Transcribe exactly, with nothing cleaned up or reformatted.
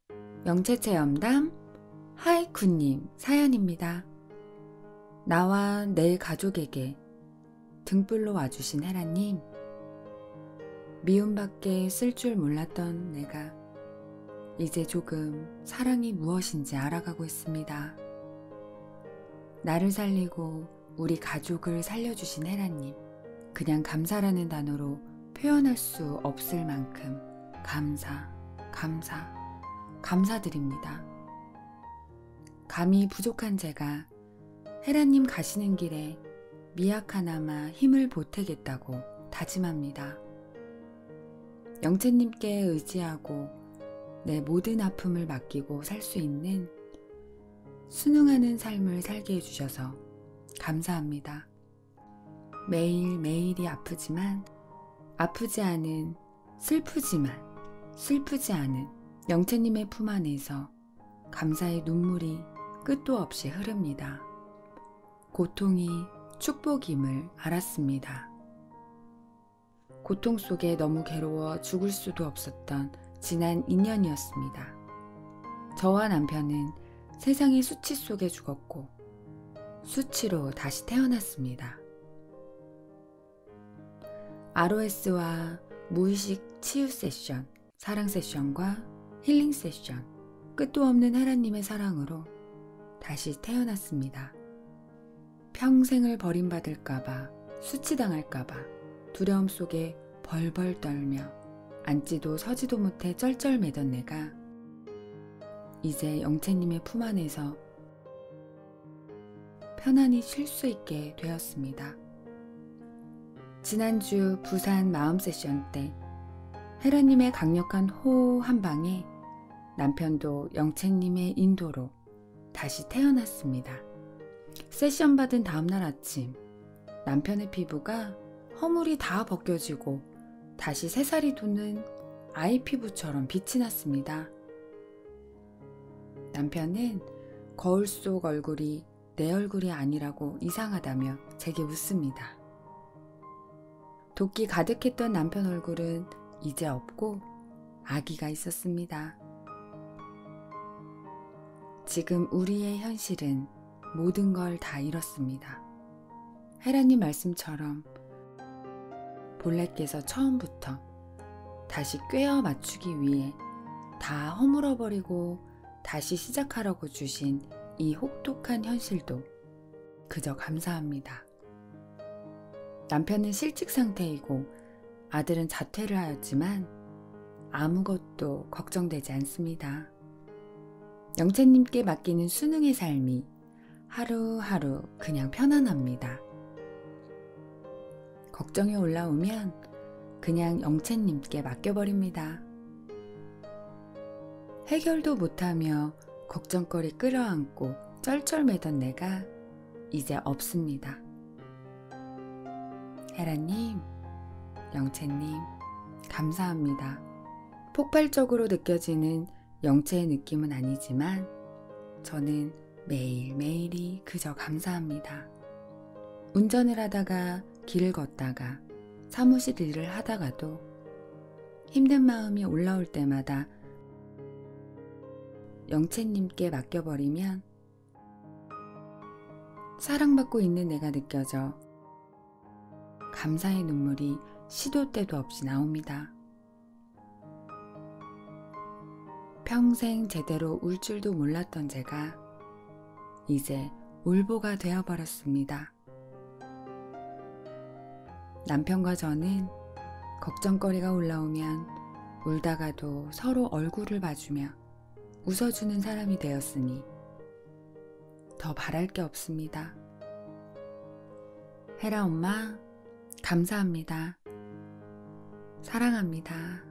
영채체험담 하이쿠님 사연입니다. 나와 내 가족에게 등불로 와주신 헤라님, 미움밖에 쓸 줄 몰랐던 내가 이제 조금 사랑이 무엇인지 알아가고 있습니다. 나를 살리고 우리 가족을 살려주신 헤라님, 그냥 감사라는 단어로 표현할 수 없을 만큼 감사, 감사, 감사드립니다. 감이 부족한 제가 헤라님 가시는 길에 미약하나마 힘을 보태겠다고 다짐합니다. 영채님께 의지하고 내 모든 아픔을 맡기고 살 수 있는 순응하는 삶을 살게 해주셔서 감사합니다. 매일매일이 아프지만 아프지 않은, 슬프지만 슬프지 않은 영채님의 품 안에서 감사의 눈물이 끝도 없이 흐릅니다. 고통이 축복임을 알았습니다. 고통 속에 너무 괴로워 죽을 수도 없었던 지난 이 년이었습니다. 저와 남편은 세상의 수치 속에 죽었고 수치로 다시 태어났습니다. 알오에스와 무의식 치유 세션, 사랑 세션과 힐링 세션, 끝도 없는 헤라님의 사랑으로 다시 태어났습니다. 평생을 버림받을까봐, 수치당할까봐 두려움 속에 벌벌 떨며 앉지도 서지도 못해 쩔쩔매던 내가 이제 영채님의 품 안에서 편안히 쉴 수 있게 되었습니다. 지난주 부산 마음 세션 때 헤라님의 강력한 호호 한 방에 남편도 영채님의 인도로 다시 태어났습니다. 세션 받은 다음날 아침, 남편의 피부가 허물이 다 벗겨지고 다시 새살이 돋는 아이 피부처럼 빛이 났습니다. 남편은 거울 속 얼굴이 내 얼굴이 아니라고 이상하다며 제게 웃습니다. 도끼 가득했던 남편 얼굴은 이제 없고 아기가 있었습니다. 지금 우리의 현실은 모든 걸 다 잃었습니다. 헤라님 말씀처럼 본래께서 처음부터 다시 꿰어 맞추기 위해 다 허물어버리고 다시 시작하라고 주신 이 혹독한 현실도 그저 감사합니다. 남편은 실직 상태이고 아들은 자퇴를 하였지만 아무것도 걱정되지 않습니다. 영채님께 맡기는 순응의 삶이 하루하루 그냥 편안합니다. 걱정이 올라오면 그냥 영채님께 맡겨버립니다. 해결도 못하며 걱정거리 끌어안고 쩔쩔매던 내가 이제 없습니다. 헤라님, 영채님, 감사합니다. 폭발적으로 느껴지는 영채의 느낌은 아니지만 저는 매일매일이 그저 감사합니다. 운전을 하다가 길을 걷다가 사무실 일을 하다가도 힘든 마음이 올라올 때마다 영채님께 맡겨버리면 사랑받고 있는 내가 느껴져 감사의 눈물이 시도 때도 없이 나옵니다. 평생 제대로 울 줄도 몰랐던 제가 이제 울보가 되어버렸습니다. 남편과 저는 걱정거리가 올라오면 울다가도 서로 얼굴을 봐주며 웃어주는 사람이 되었으니 더 바랄 게 없습니다. 헤라 엄마, 감사합니다. 사랑합니다.